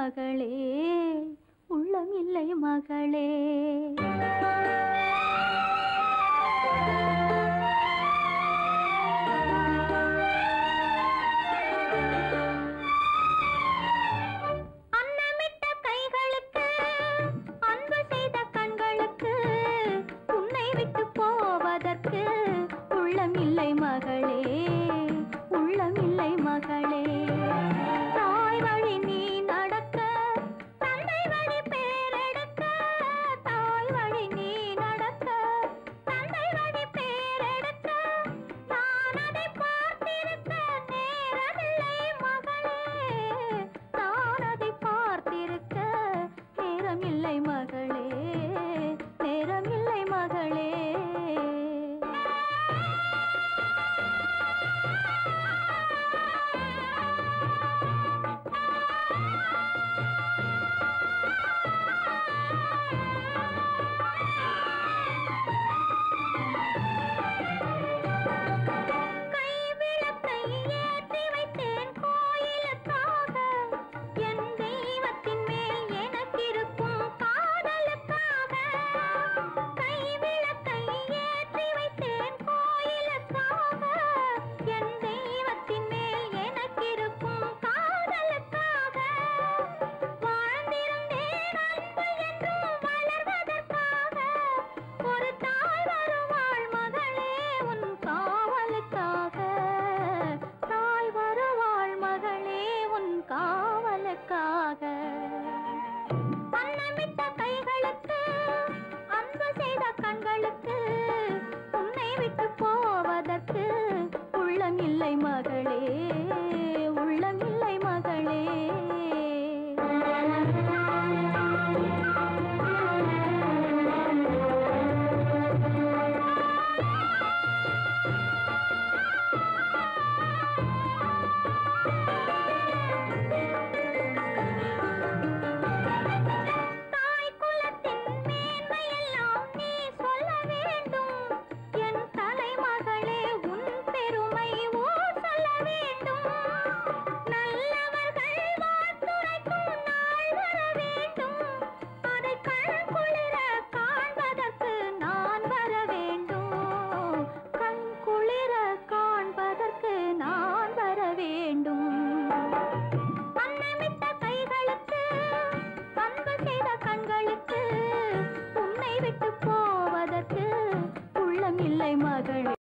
மகளே, உள்ளம் இல்லை மகளே. உள்ளமில்லை மகளே, உள்ளமில்லை மகளே. தாய் வழி நீ நடக்க, தந்தை வழி பேரெடுக்க. தாய் வழி நீ நடக்க, தந்தை வழி பேரெடுக்க. நான் அதை பார்த்திருக்க நேரமில்லை மகளே. நான் அதை பார்த்திருக்க நேரமில்லை மகளே, நேரமில்லை மகளே. அன்னமிட்ட கைகளுக்கு, அன்பு செய்த கண்களுக்கு, உன்னை விட்டு போவதற்கு உள்ளமில்லை மகளே, உள்ளமில்லை மகளே. அன்னமிட்ட கைகளுக்கு, அன்பு செய்த கண்களுக்கு, உன்னை விட்டு போவதற்கு உள்ளமில்லை மகளே.